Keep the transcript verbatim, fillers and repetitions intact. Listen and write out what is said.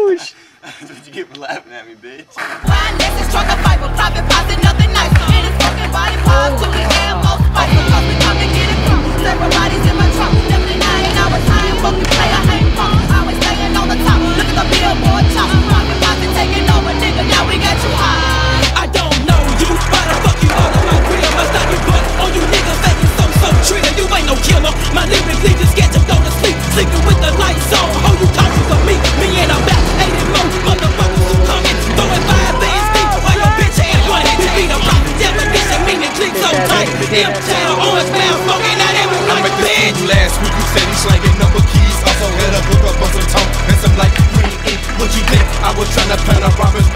douche. That's what you get for laughing at me, bitch. Why next is struck a fight, but profit pops and nothing nice. It is broken body parts to the air, most fight. Because we come to get it from several bodies in my trunk. seventy-nine hours time, fucking play, I ain't punk. Always staying on the top, look at the billboard top. Profit pops and taking over, nigga, now we got you high. I don't know you, why the fuck you all in my grill? Must I be butt on you niggas faking so so trill? You ain't no killer, my lyrics leave you scared to go to sleep. Sleeping with the lights on, oh you conscious of me? Me and I'm back, eighty more motherfuckers who coming, throwing five bands deep while your bitch ass running. You be the proper definition, meaning click so tight. M-Town, orange man, smoking out every I night, met this bitch. dude last week who said he's slanging number keys. Also had a hook up on some tone and some light green ink. What you think? I was trying to plan a robbery